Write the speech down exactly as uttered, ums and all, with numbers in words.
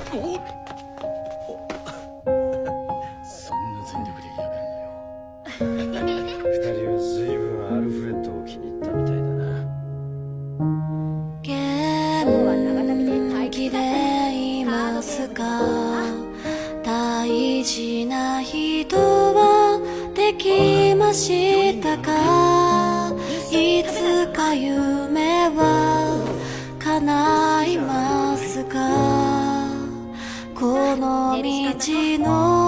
そんな全力でやめるなよ。 二人は随分アルフレッドを気に入ったみたいだな。 元気でいますか？大事な人はできましたか？いつか夢は叶いますか？この道の